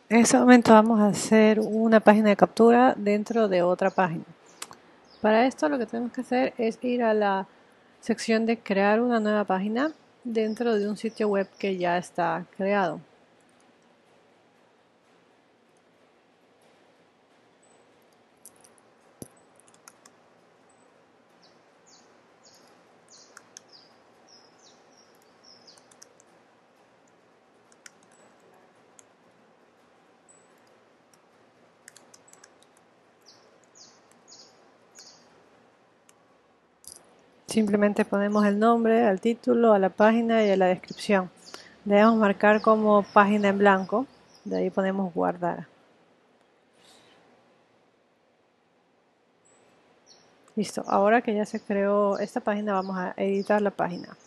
En este momento vamos a hacer una página de captura dentro de otra página. Para esto lo que tenemos que hacer es ir a la sección de crear una nueva página dentro de un sitio web que ya está creado. Simplemente ponemos el nombre, al título, a la página y a la descripción. Debemos marcar como página en blanco, de ahí ponemos guardar. Listo, ahora que ya se creó esta página vamos a editar la página.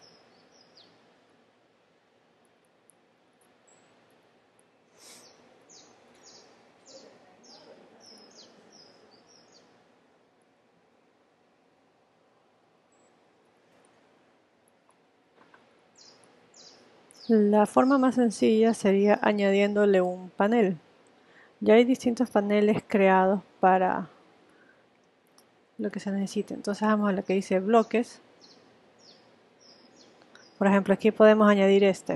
La forma más sencilla sería añadiéndole un panel. Ya hay distintos paneles creados para lo que se necesite. Entonces vamos a lo que dice bloques. Por ejemplo, aquí podemos añadir este.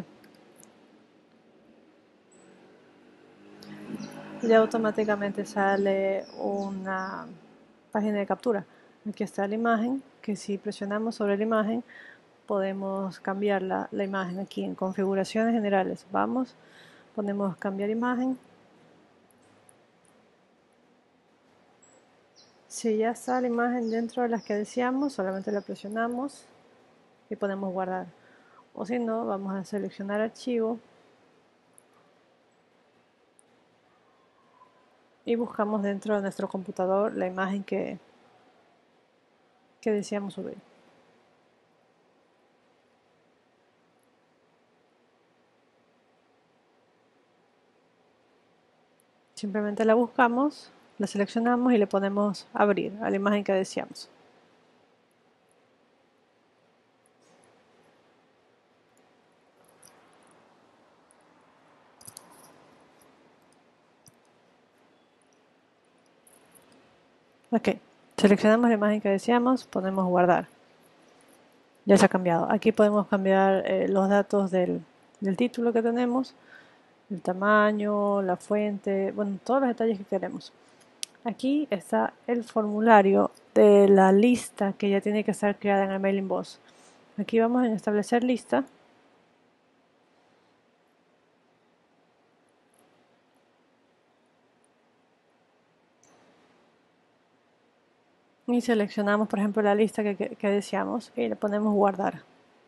Ya automáticamente sale una página de captura. Aquí está la imagen, que si presionamos sobre la imagen podemos cambiar la imagen aquí en configuraciones generales. Vamos, ponemos cambiar imagen. Si ya está la imagen dentro de las que deseamos, solamente la presionamos y podemos guardar. O si no, vamos a seleccionar archivo y buscamos dentro de nuestro computador la imagen que deseamos subir. Simplemente la buscamos, la seleccionamos y le ponemos abrir a la imagen que deseamos. Ok, seleccionamos la imagen que deseamos, ponemos guardar. Ya se ha cambiado. Aquí podemos cambiar los datos del título que tenemos, el tamaño, la fuente, bueno, todos los detalles que queremos. Aquí está el formulario de la lista que ya tiene que estar creada en el Mailing Boss. Aquí vamos a establecer lista. Y seleccionamos, por ejemplo, la lista que deseamos y le ponemos guardar.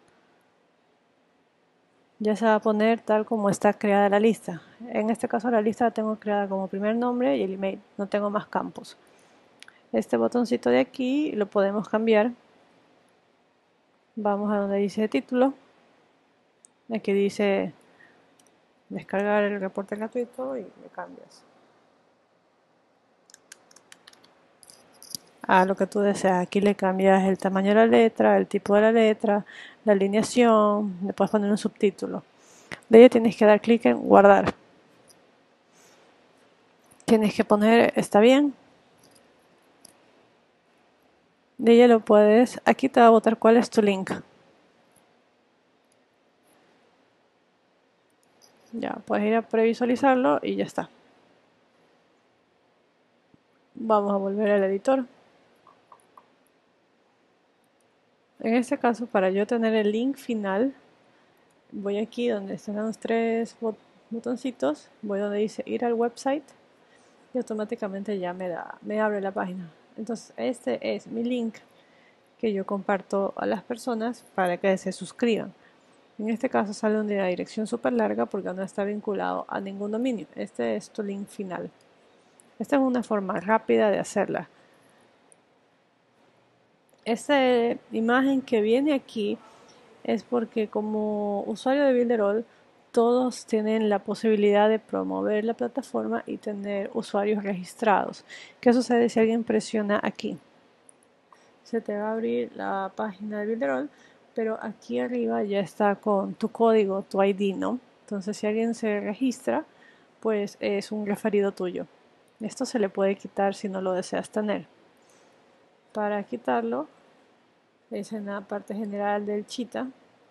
Ya se va a poner tal como está creada la lista. En este caso la lista la tengo creada como primer nombre y el email. No tengo más campos. Este botoncito de aquí lo podemos cambiar. Vamos a donde dice título. Aquí dice descargar el reporte gratuito y le cambias a lo que tú deseas. Aquí le cambias el tamaño de la letra, el tipo de la letra, la alineación, le puedes poner un subtítulo. De ahí tienes que dar clic en guardar. Tienes que poner está bien. De ella lo puedes, aquí te va a botar cuál es tu link. Ya, puedes ir a previsualizarlo y ya está. Vamos a volver al editor. En este caso, para yo tener el link final, voy aquí donde están los tres botoncitos, voy donde dice ir al website y automáticamente ya me abre la página. Entonces este es mi link que yo comparto a las personas para que se suscriban. En este caso sale una dirección súper larga porque no está vinculado a ningún dominio. Este es tu link final. Esta es una forma rápida de hacerla. Esta imagen que viene aquí es porque como usuario de Builderall todos tienen la posibilidad de promover la plataforma y tener usuarios registrados. ¿Qué sucede si alguien presiona aquí? Se te va a abrir la página de Builderall, pero aquí arriba ya está con tu código, tu ID, ¿no? Entonces si alguien se registra, pues es un referido tuyo. Esto se le puede quitar si no lo deseas tener. Para quitarlo, es en la parte general del Cheetah.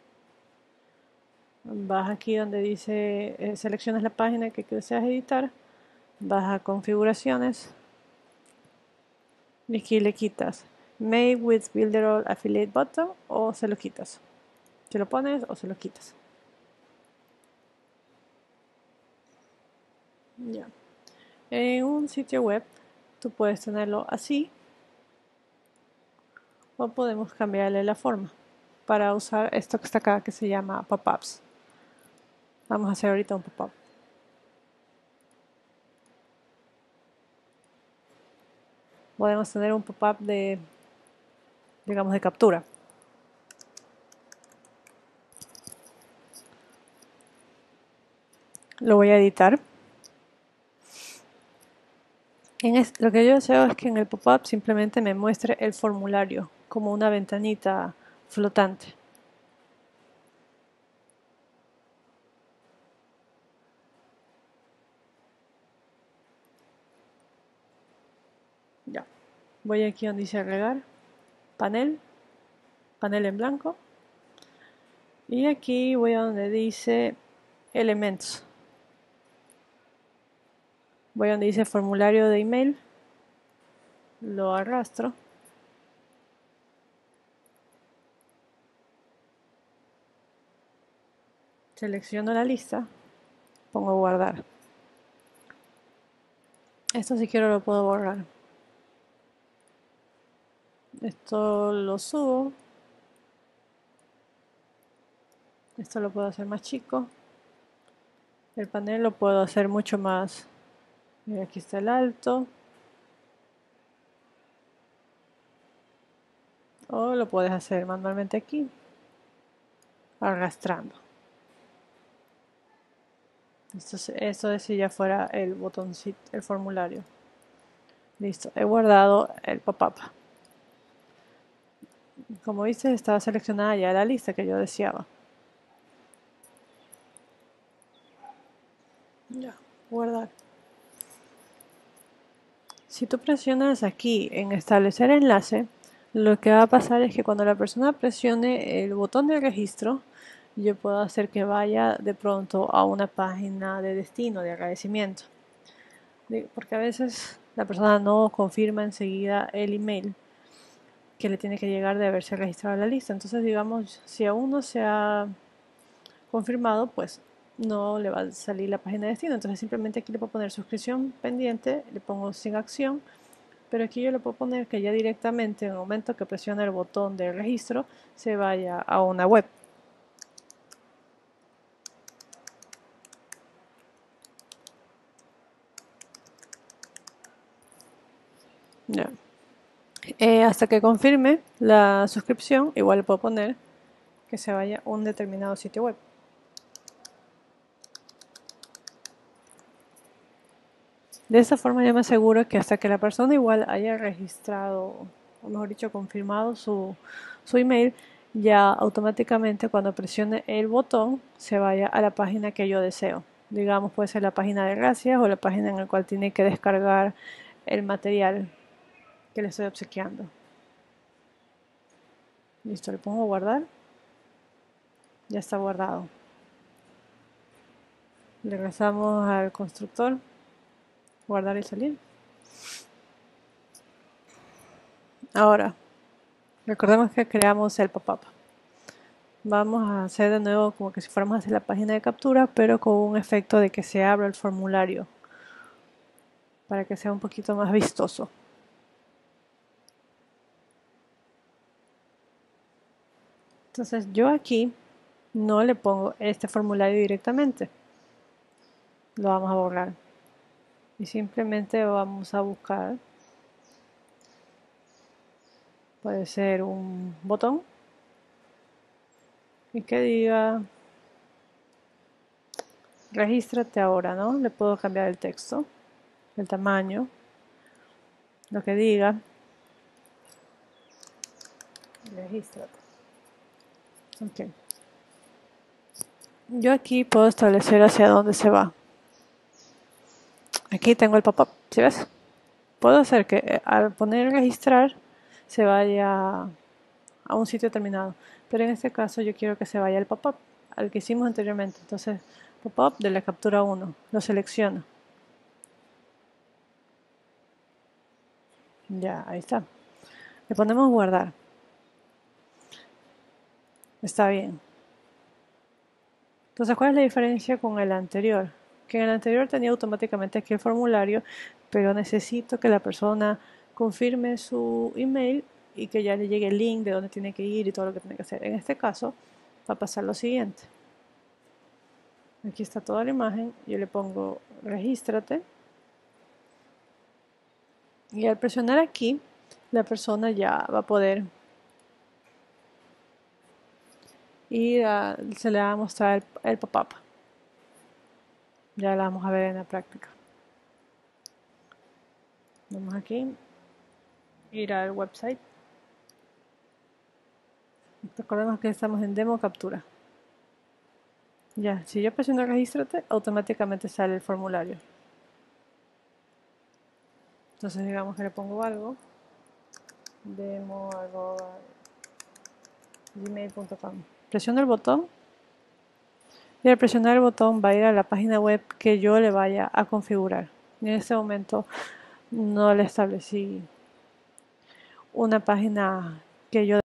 Vas aquí donde dice, seleccionas la página que deseas editar, vas a configuraciones y aquí le quitas Made with Builderall Affiliate Button o se lo quitas. Se lo pones o se lo quitas. Ya. En un sitio web tú puedes tenerlo así o podemos cambiarle la forma para usar esto que está acá que se llama pop-ups. Vamos a hacer ahorita un pop-up. Podemos tener un pop-up de, digamos, de captura. Lo voy a editar. Lo que yo deseo es que en el pop-up simplemente me muestre el formulario como una ventanita flotante. Ya. Voy aquí donde dice agregar, panel en blanco. Y aquí voy a donde dice elementos. Voy a donde dice formulario de email. Lo arrastro. Selecciono la lista. Pongo guardar. Esto si quiero lo puedo borrar. Esto lo subo. Esto lo puedo hacer más chico. El panel lo puedo hacer mucho más. Mira, aquí está el alto. O lo puedes hacer manualmente aquí, arrastrando. Esto es si ya fuera el botoncito, el formulario. Listo, he guardado el pop-up. Como viste, estaba seleccionada ya la lista que yo deseaba. Ya, guardar. Si tú presionas aquí en establecer enlace, lo que va a pasar es que cuando la persona presione el botón de registro, yo puedo hacer que vaya de pronto a una página de destino, de agradecimiento. Porque a veces la persona no confirma enseguida el email que le tiene que llegar de haberse registrado en la lista. Entonces, digamos, si aún no se ha confirmado, pues no le va a salir la página de destino. Entonces, simplemente aquí le puedo poner suscripción pendiente, le pongo sin acción, pero aquí yo le puedo poner que ya directamente en el momento que presione el botón de registro se vaya a una web. Ya. Hasta que confirme la suscripción, igual le puedo poner que se vaya a un determinado sitio web. De esta forma yo me aseguro que hasta que la persona igual haya registrado, o mejor dicho, confirmado su email, ya automáticamente cuando presione el botón se vaya a la página que yo deseo. Digamos, puede ser la página de gracias o la página en la cual tiene que descargar el material que le estoy obsequiando. Listo, le pongo guardar. Ya está guardado. Regresamos al constructor. Guardar y salir. Ahora, recordemos que creamos el pop-up. Vamos a hacer de nuevo como que si fuéramos a hacer la página de captura, pero con un efecto de que se abra el formulario para que sea un poquito más vistoso. Entonces yo aquí no le pongo este formulario directamente. Lo vamos a borrar. Y simplemente vamos a buscar, puede ser un botón y que diga regístrate ahora, ¿no? Le puedo cambiar el texto, el tamaño, lo que diga. Regístrate. Ok. Yo aquí puedo establecer hacia dónde se va. Aquí tengo el pop-up, ¿sí ves? Puedo hacer que al poner registrar se vaya a un sitio terminado, pero en este caso yo quiero que se vaya el pop-up al que hicimos anteriormente. Entonces, pop-up de la captura 1, lo selecciono. Ya, ahí está. Le ponemos guardar. Está bien. Entonces, ¿cuál es la diferencia con el anterior? Que en el anterior tenía automáticamente aquí el formulario, pero necesito que la persona confirme su email y que ya le llegue el link de dónde tiene que ir y todo lo que tiene que hacer. En este caso, va a pasar lo siguiente. Aquí está toda la imagen. Yo le pongo regístrate. Y al presionar aquí, la persona ya va a poder ir se le va a mostrar el pop-up. Ya la vamos a ver en la práctica. Vamos aquí, ir al website. Recordemos que estamos en demo captura. Ya, si yo presiono regístrate, automáticamente sale el formulario. Entonces digamos que le pongo algo, demo@gmail.com. Presiono el botón y al presionar el botón va a ir a la página web que yo le vaya a configurar. En este momento no le establecí una página que yo